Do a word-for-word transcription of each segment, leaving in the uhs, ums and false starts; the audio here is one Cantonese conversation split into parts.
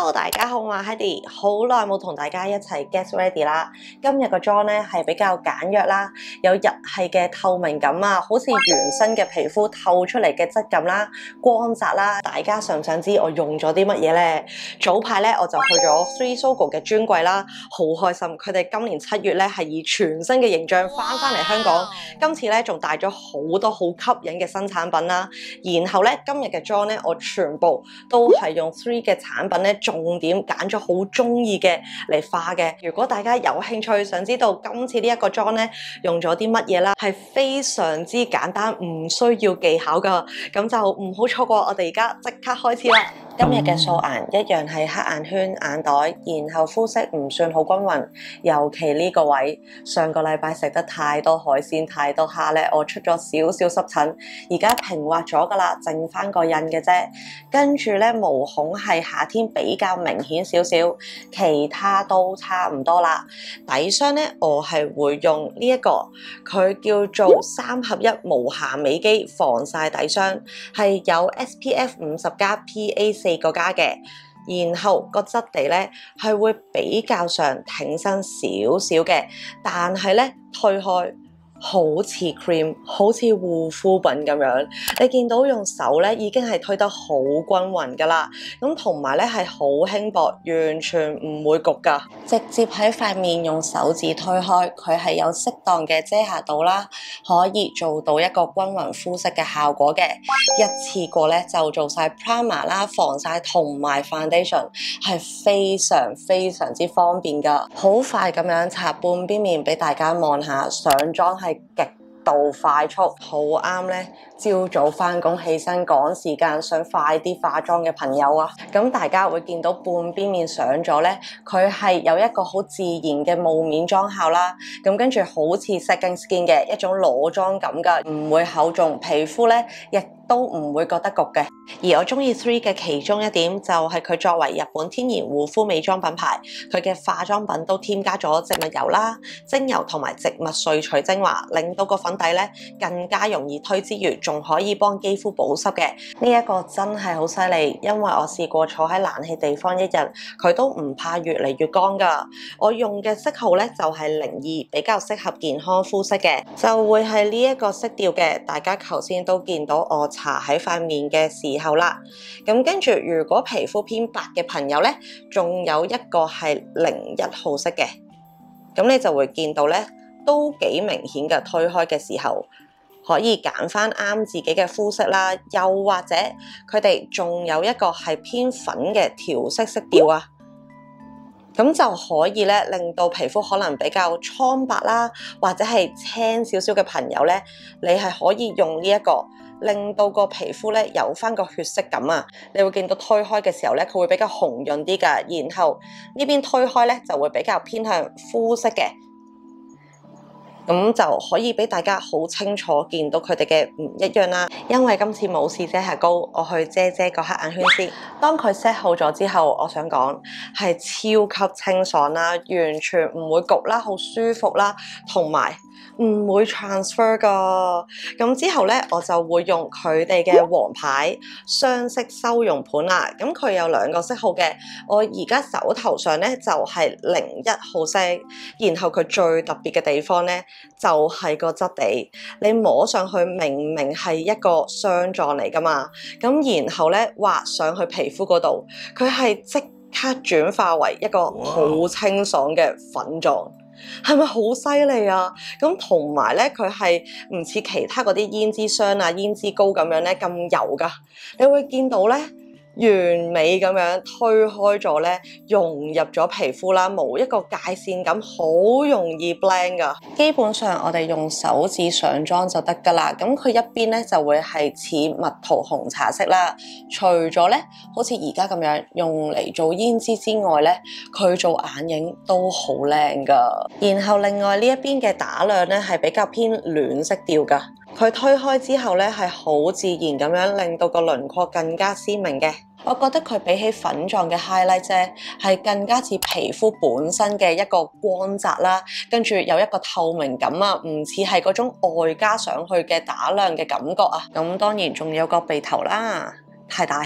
Hello， 大家好，我係 Hedy， 好耐冇同大家一齊 get ready 啦。今日個妝咧係比較簡約啦，有日系嘅透明感啊，好似原生嘅皮膚透出嚟嘅質感啦、光澤啦。大家想唔想知我用咗啲乜嘢咧？早排咧我就去咗 Three Sogo 嘅專櫃啦，好開心。佢哋今年七月咧係以全新嘅形象翻翻嚟香港，今次咧仲帶咗好多好吸引嘅新產品啦。然後咧今日嘅妝咧我全部都係用 Three 嘅產品咧。重點揀咗好中意嘅嚟化嘅。如果大家有興趣想知道今次呢一個妝咧用咗啲乜嘢啦，係非常之簡單，唔需要技巧噶，咁就唔好錯過。我哋而家即刻開始啦。今日嘅素顏一樣係黑眼圈、眼袋，然後膚色唔算好均勻，尤其呢個位，上個禮拜食得太多海鮮、太多蝦咧，我出咗少少濕疹，而家平滑咗噶啦，剩翻個印嘅啫。跟住咧毛孔係夏天比較明顯少少，其他都差唔多啦。底霜咧我係會用呢一個，佢叫做三合一無瑕美肌防曬底霜，係有 S P F 五十加 P A 四個加嘅，然後個質地咧係會比較上挺身少少嘅，但係咧推開好似 cream， 好似護膚品咁樣。你見到用手咧已經係推得好均勻噶啦，咁同埋咧係好輕薄，完全唔會焗噶。直接喺塊面用手指推開，佢係有適當嘅遮瑕度啦，可以做到一個均勻膚色嘅效果嘅。一次過咧就做晒 primer 啦、防曬同埋 foundation， 係非常非常之方便噶。好快咁樣搽半邊面俾大家望下，上妝係極度快速，好啱咧！朝早翻工起身趕時間，想快啲化妝嘅朋友啊，咁大家會見到半邊面上咗咧，佢係有一個好自然嘅霧面妝效啦。咁跟住好似 second skin 嘅一種裸妝感噶，唔會厚重，皮膚咧亦都唔會覺得焗嘅。而我中意 Three 嘅其中一點就係佢作為日本天然護膚美妝品牌，佢嘅化妝品都添加咗植物油啦、精油同埋植物萃取精華，令到個粉底咧更加容易推之餘，仲可以幫肌膚保濕嘅。呢一個真係好犀利，因為我試過坐喺冷氣地方一日，佢都唔怕越嚟越乾噶。我用嘅色號咧就係零二，比較適合健康膚色嘅，就會係呢一個色調嘅。大家頭先都見到我搽喺塊面嘅時候啦。咁跟住，如果皮膚偏白嘅朋友咧，仲有一個係零一號色嘅，咁你就會見到咧，都幾明顯嘅。推開嘅時候，可以揀翻啱自己嘅膚色啦，又或者佢哋仲有一個係偏粉嘅調色色調啊，咁就可以咧令到皮膚可能比較蒼白啦，或者係青少少嘅朋友咧，你係可以用呢一個，令到個皮膚咧有翻個血色感啊。你會見到推開嘅時候咧，佢會比較紅潤啲噶，然後呢邊推開咧就會比較偏向膚色嘅。咁就可以俾大家好清楚見到佢哋嘅唔一樣啦。因為今次冇試遮瑕膏，我去遮遮個黑眼圈先。當佢 set 好咗之後，我想講係超級清爽啦，完全唔會焗啦，好舒服啦，同埋唔會 transfer 噶。咁之後咧，我就會用佢哋嘅黃牌雙色修容盤啦。咁佢有兩個色號嘅，我而家手頭上咧就係零一號色。然後佢最特別嘅地方咧，就係個質地，你摸上去明明係一個霜狀嚟噶嘛，咁然後咧畫上去皮膚嗰度，佢係即刻轉化為一個好清爽嘅粉狀，係咪好犀利啊？咁同埋咧，佢係唔似其他嗰啲胭脂霜啊、胭脂膏咁樣咧咁油噶，你會見到咧，完美咁樣推開咗咧，融入咗皮膚啦，冇一個界線感，好容易 blend 噶。基本上我哋用手指上妝就得噶啦。咁佢一邊咧就會係似蜜桃紅茶色啦。除咗咧，好似而家咁樣用嚟做胭脂之外咧，佢做眼影都好靚噶。然後另外呢一邊嘅打亮咧係比較偏暖色調噶。佢推開之後咧係好自然咁樣令到個輪廓更加鮮明嘅。我覺得佢比起粉狀嘅 highlight 啫，係更加似皮膚本身嘅一個光澤啦，跟住有一個透明感啊，唔似係嗰種外加上去嘅打亮嘅感覺啊。咁當然仲有個鼻頭啦，太大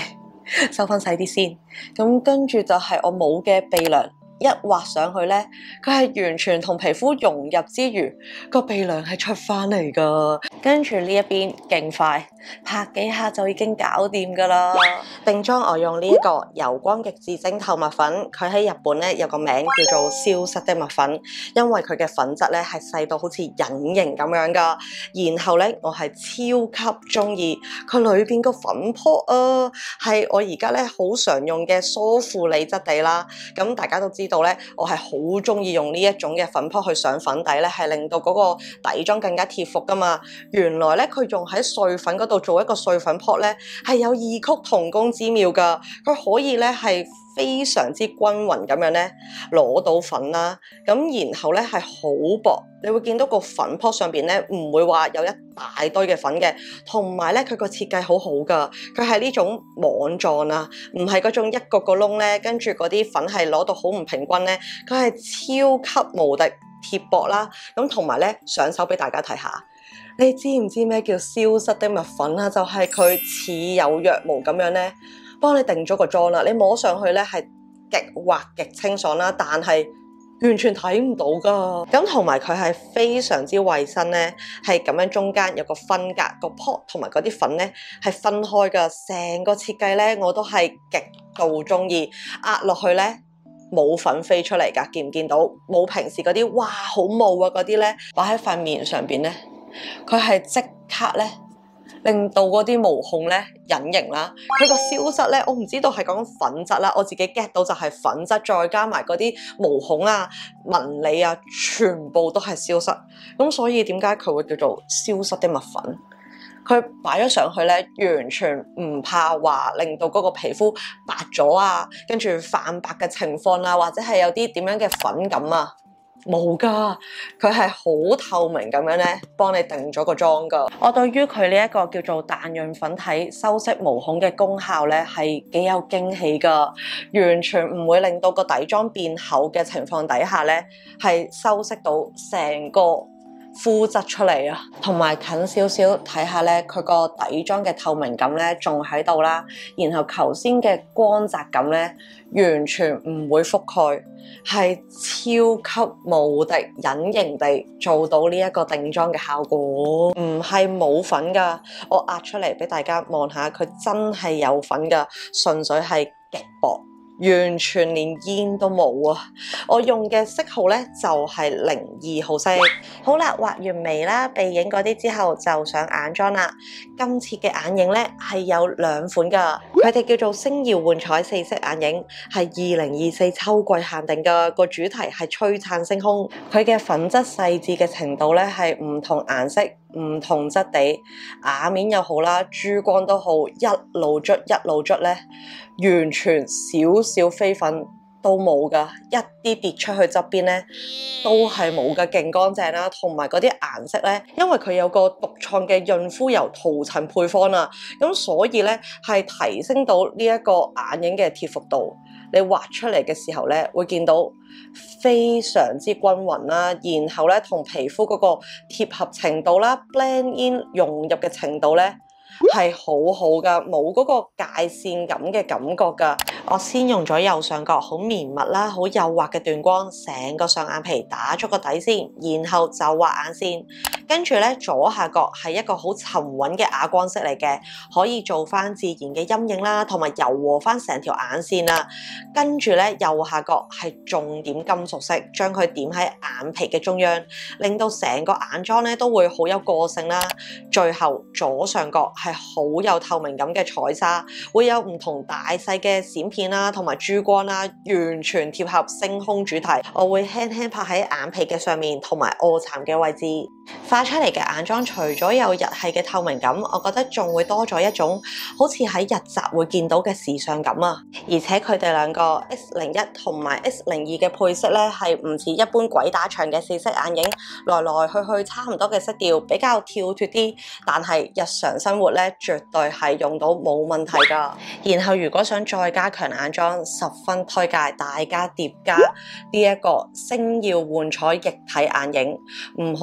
收翻細啲先。咁跟住就係我冇嘅鼻梁。一畫上去咧，佢係完全同皮膚融入之餘，個鼻梁係出翻嚟噶。跟住呢一邊勁快，拍幾下就已經搞掂噶啦。定妝我用呢一個柔光極致晶透蜜粉，佢喺日本咧有個名叫做消失的蜜粉，因為佢嘅粉質咧係細到好似隱形咁樣噶。然後咧我係超級中意佢裏邊個粉扑啊，係我而家咧好常用嘅梳芙莉質地啦。咁大家都知道咧，我係好中意用呢一種嘅粉扑去上粉底咧，係令到嗰個底妝更加貼服噶嘛。原來咧佢用喺碎粉嗰度做一個碎粉扑咧，係有異曲同工之妙噶。佢可以咧係非常之均勻咁樣咧攞到粉啦，咁然後咧係好薄，你會見到個粉扑上邊咧唔會話有一大堆嘅粉嘅，同埋咧佢個設計好好噶，佢係呢種網狀啊，唔係嗰種一個個窿咧，跟住嗰啲粉係攞到好唔平均咧，佢係超級無敵貼薄啦，咁同埋咧上手俾大家睇下。你知唔知咩叫消失的蜜粉啊？就係佢似有若無咁樣咧，幫你定咗個妝啦。你摸上去咧係極滑極清爽啦，但係完全睇唔到噶。咁同埋佢係非常之衛生咧，係咁樣中間有個分隔，個 pot 同埋嗰啲粉咧係分開噶。成個設計咧我都係極度中意，壓落去咧冇粉飛出嚟噶，見唔見到？冇平時嗰啲哇好霧啊嗰啲咧，擺喺塊面上邊咧。佢係即刻咧，令到嗰啲毛孔咧隱形啦。佢個消失咧，我唔知道係講粉質啦，我自己 get 到就係粉質，再加埋嗰啲毛孔啊、紋理啊，全部都係消失。咁所以點解佢會叫做消失的蜜粉？佢擺咗上去咧，完全唔怕話令到嗰個皮膚白咗啊，跟住泛白嘅情況啦，或者係有啲點樣嘅粉感啊。冇噶，佢係好透明咁樣咧，幫你定咗個妝噶。我對於佢呢一個叫做彈潤粉體修飾毛孔嘅功效咧，係幾有驚喜噶，完全唔會令到個底妝變厚嘅情況底下咧，係修飾到成個膚質出嚟啊。同埋近少少睇下咧，佢個底妝嘅透明感咧仲喺度啦，然後頭先嘅光澤感咧完全唔會覆蓋。係超級無敵隱形地做到呢一個定妝嘅效果，唔係冇粉噶，我壓出嚟俾大家望下，佢真係有粉噶，純粹係極薄，完全連煙都冇啊！我用嘅色號咧就係零二號色。好啦，畫完眉啦、鼻影嗰啲之後，就上眼妝啦。今次嘅眼影咧係有兩款噶，佢哋叫做星耀幻彩四色眼影，係二零二四秋季限定噶。個主題係璀璨星空，佢嘅粉質細緻嘅程度咧係唔同顏色、唔同質地，瓦面又好啦，珠光都好，一路捽一路捽咧，完全少少飛粉都冇噶，一啲跌出去側邊咧都係冇噶，勁乾淨啦。同埋嗰啲顏色咧，因為佢有個獨創嘅潤膚油塗層配方啊，咁所以咧係提升到呢一個眼影嘅貼服度。你畫出嚟嘅時候咧，會見到非常之均勻啦，然後咧同皮膚嗰個貼合程度啦、blend in 融入嘅程度咧係好好噶，冇嗰個界線感嘅感覺噶。我先用咗右上角好綿密啦、好幼滑嘅斷光，成個上眼皮打咗個底先，然後就畫眼線。跟住咧左下角係一個好沉穩嘅啞光色嚟嘅，可以做翻自然嘅陰影啦，同埋柔和翻成條眼線啦。跟住咧右下角係重點金屬色，將佢點喺眼皮嘅中央，令到成個眼妝咧都會好有個性啦。最後左上角係好有透明感嘅彩紗，會有唔同大細嘅閃片啦，同埋珠光啦，完全貼合星空主題。我會輕輕拍喺眼皮嘅上面，同埋臥蠶嘅位置。畫出嚟嘅眼妝除咗有日系嘅透明感，我覺得仲會多咗一種好似喺日雜會見到嘅時尚感啊！而且佢哋兩個 X 零一同埋 X 零二嘅配色咧，係唔似一般鬼打牆嘅四色眼影，來來去去差唔多嘅色調，比較跳脫啲。但係日常生活咧，絕對係用到冇問題噶。然後如果想再加強眼妝，十分推介大家疊加呢一個星耀幻彩液體眼影，唔好睇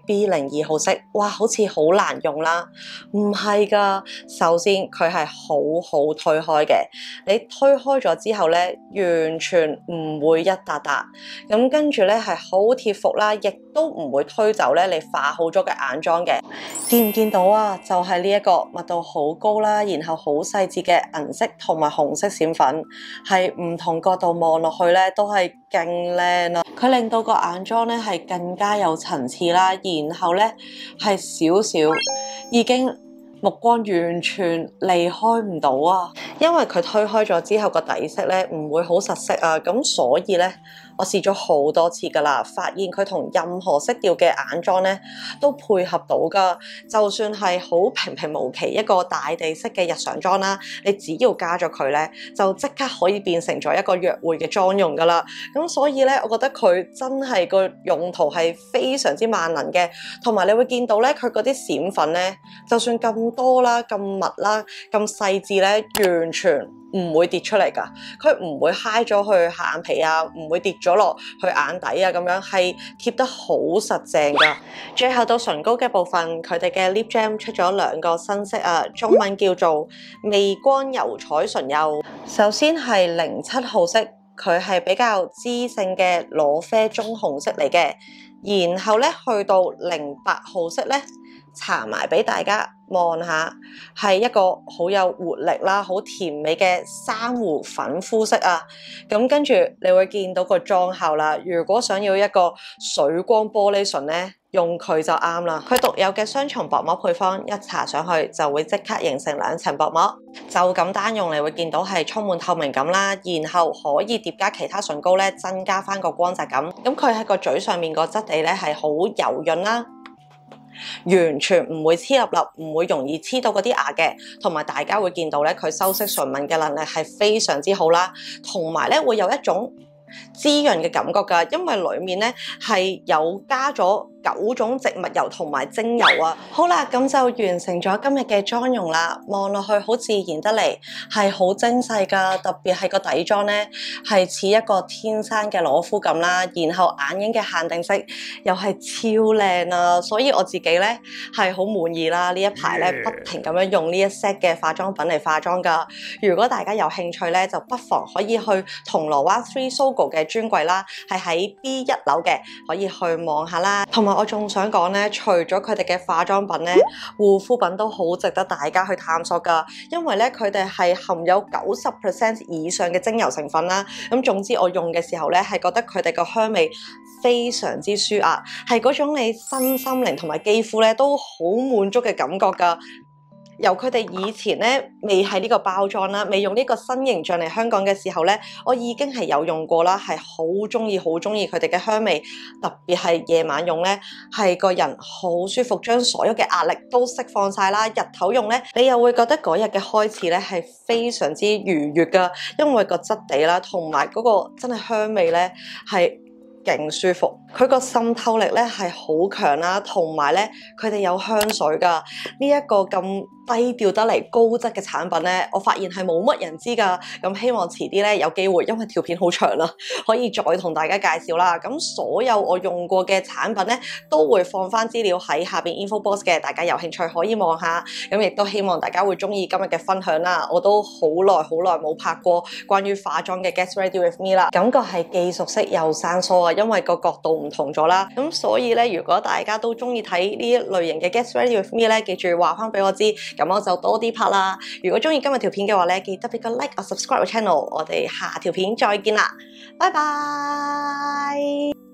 B 零二號色，哇，好似好難用啦。唔係㗎，首先佢係好好推開嘅，你推開咗之後咧，完全唔會一笪笪。咁跟住咧係好貼服啦，亦都唔會推走咧你化好咗嘅眼妝嘅。見唔見到啊？就係呢一個密度好高啦，然後好細緻嘅銀色同埋紅色閃粉，係唔同角度望落去咧都係勁靚啊！佢令到個眼妝咧係更加有層次啦，然後咧係少少已經目光完全離開唔到啊！因為佢推開咗之後個底色咧唔會好實色啊，咁所以咧我試咗好多次噶啦，發現佢同任何色調嘅眼妝咧都配合到噶。就算係好平平無奇一個大地色嘅日常妝啦，你只要加咗佢咧，就即刻可以變成咗一個約會嘅妝容噶啦。咁所以咧，我覺得佢真係個用途係非常之萬能嘅，同埋你會見到咧，佢嗰啲閃粉咧，就算咁多啦、咁密啦、咁細緻咧，完全唔會跌出嚟㗎，佢唔會揩咗去下眼皮啊，唔會跌咗落去眼底啊，咁樣係貼得好實淨㗎。最後到唇膏嘅部分，佢哋嘅 Lip Jam 出咗兩個新色啊，中文叫做微光油彩唇釉。首先係零七號色，佢係比較知性嘅裸啡棕紅色嚟嘅，然後咧去到零八號色咧，搽埋俾大家望下，係一個好有活力啦、好甜美嘅珊瑚粉膚色啊！咁跟住你會見到個妝效啦。如果想要一個水光玻璃唇咧，用佢就啱啦。佢獨有嘅雙重薄膜配方，一搽上去就會即刻形成兩層薄膜。就咁單用，你會見到係充滿透明感啦，然後可以疊加其他唇膏咧，增加翻個光澤感。咁佢喺個嘴上面個質地咧係好柔潤啦。完全唔會黐粒粒，唔會容易黐到嗰啲牙嘅，同埋大家會見到咧，佢修飾唇紋嘅能力係非常之好啦，同埋咧會有一種滋潤嘅感覺㗎，因為裡面咧係有加咗九種植物油同埋精油啊。好啦，咁就完成咗今日嘅妝容啦。望落去好自然得嚟，係好精細㗎。特別係個底妝咧，係似一個天生嘅裸膚咁啦。然後眼影嘅限定色又係超靚啊，所以我自己咧係好滿意啦。呢一排咧不停咁樣用呢一 set 嘅化妝品嚟化妝㗎。如果大家有興趣咧，就不妨可以去銅鑼灣 Three Sogo 嘅專櫃啦，係喺 B 一樓嘅，可以去望下啦。同埋我仲想講咧，除咗佢哋嘅化妝品咧，護膚品都好值得大家去探索㗎，因為咧佢哋係含有九十 percent 以上嘅精油成分啦。咁總之我用嘅時候咧，係覺得佢哋個香味非常之舒壓，係嗰種你身心靈同埋肌膚咧都好滿足嘅感覺㗎。由佢哋以前咧未係呢個包裝啦，未用呢個新形象嚟香港嘅時候咧，我已經係有用過啦，係好鍾意好鍾意佢哋嘅香味，特別係夜晚用咧，係個人好舒服，將所有嘅壓力都釋放晒啦。日頭用咧，你又會覺得嗰日嘅開始咧係非常之愉悅㗎，因為個質地啦，同埋嗰個真係香味咧係勁舒服，佢個滲透力咧係好強啦，同埋咧佢哋有香水㗎。呢一個咁低調得嚟高質嘅產品咧，我發現係冇乜人知㗎。咁希望遲啲咧有機會，因為條片好長啦，可以再同大家介紹啦。咁所有我用過嘅產品咧，都會放翻資料喺下邊 info box 嘅，大家有興趣可以望下。咁亦都希望大家會中意今日嘅分享啦。我都好耐好耐冇拍過關於化妝嘅 Get Ready With Me 啦，感覺係既熟悉又生疏啊，因為個角度唔同咗啦。咁所以咧，如果大家都中意睇呢一類型嘅 Get Ready With Me 咧，記住話翻俾我知。咁我就多啲拍啦。如果中意今日條片嘅話咧，記得俾個 like 或 subscribe 個 channel。我哋下條片再見啦，拜拜。